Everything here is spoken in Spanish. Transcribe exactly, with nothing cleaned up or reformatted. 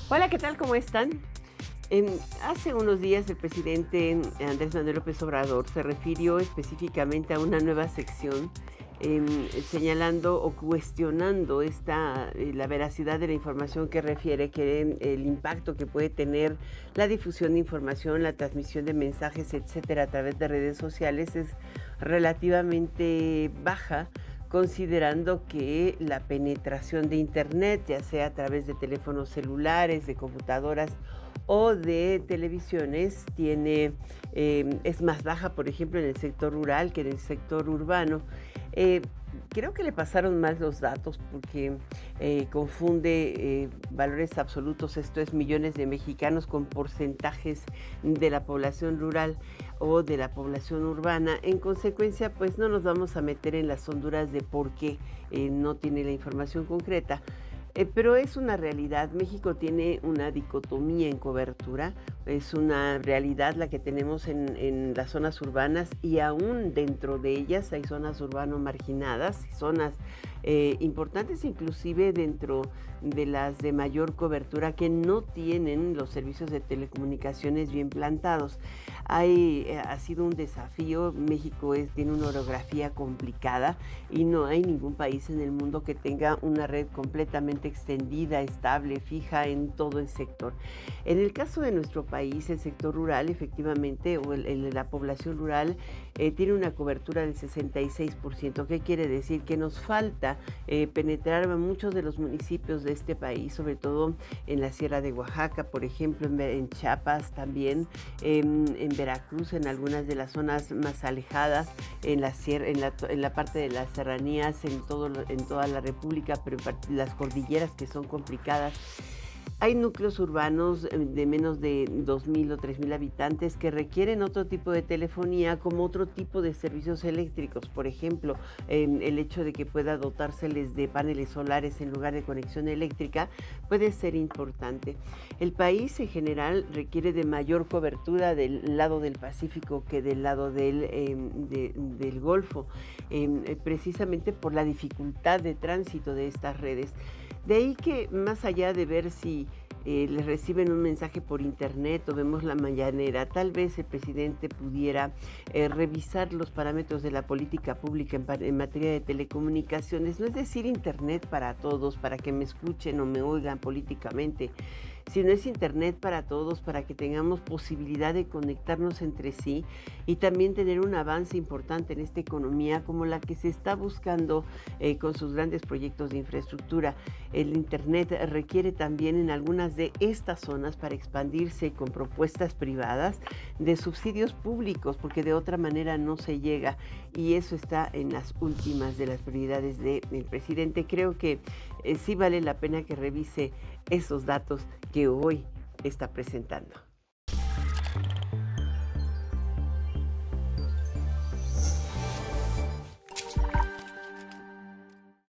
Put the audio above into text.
Hola, ¿qué tal? ¿Cómo están? Em, hace unos días el presidente Andrés Manuel López Obrador se refirió específicamente a una nueva sección, em, señalando o cuestionando esta, eh, la veracidad de la información que refiere, que en- el impacto que puede tener la difusión de información, la transmisión de mensajes, etcétera, a través de redes sociales es relativamente baja, considerando que la penetración de Internet, ya sea a través de teléfonos celulares, de computadoras o de televisiones, tiene, em, es más baja, por ejemplo, en el sector rural que en el sector urbano. Eh, Creo que le pasaron mal los datos porque eh, confunde eh, valores absolutos, esto es millones de mexicanos, con porcentajes de la población rural o de la población urbana. En consecuencia, pues no nos vamos a meter en las honduras de por qué eh, no tiene la información concreta. Eh, pero es una realidad. México tiene una dicotomía en cobertura. Es una realidad la que tenemos en, en las zonas urbanas, y aún dentro de ellas hay zonas urbano marginadas, zonas eh, importantes inclusive dentro de las de mayor cobertura, que no tienen los servicios de telecomunicaciones bien plantados. Hay, eh, ha sido un desafío. México es, tiene una orografía complicada y no hay ningún país en el mundo que tenga una red completamente extendida, estable, fija en todo el sector. En el caso de nuestro país, el sector rural, efectivamente, o el, el- la población rural, eh, tiene una cobertura del sesenta y seis por ciento. ¿Qué quiere decir? Que nos falta eh, penetrar a muchos de los municipios de este país, sobre todo en la Sierra de Oaxaca, por ejemplo, en, Ve- en Chiapas también, en, en Veracruz, en algunas de las zonas más alejadas, en la, sierra, en la, en la parte de las serranías, en, todo, lo- en toda la República, pero en part- las cordilleras, que son complicadas. Hay núcleos urbanos eh, de menos de dos mil o tres mil habitantes que requieren otro tipo de telefonía, como otro tipo de servicios eléctricos. Por ejemplo, em, el hecho de que pueda dotárseles de paneles solares en lugar de conexión eléctrica puede ser importante. El país en general requiere de mayor cobertura del lado del Pacífico que del lado del, em, de- del Golfo, em, eh, precisamente por la dificultad de tránsito de estas redes. De ahí que, más allá de ver si eh, les reciben un mensaje por internet o vemos la mañanera, tal vez el presidente pudiera eh, revisar los parámetros de la política pública en, pa- en materia de telecomunicaciones. No es decir internet para todos, para que me escuchen o me oigan políticamente, sino es internet para todos, para que tengamos posibilidad de conectarnos entre sí y también tener un avance importante en esta economía como la que se está buscando eh, con sus grandes proyectos de infraestructura. El internet requiere también en algunas de estas zonas, para expandirse con propuestas privadas, de subsidios públicos, porque de otra manera no se llega, y eso está en las últimas de las prioridades del presidente. Creo que eh, sí vale la pena que revise esos datos que hoy está presentando.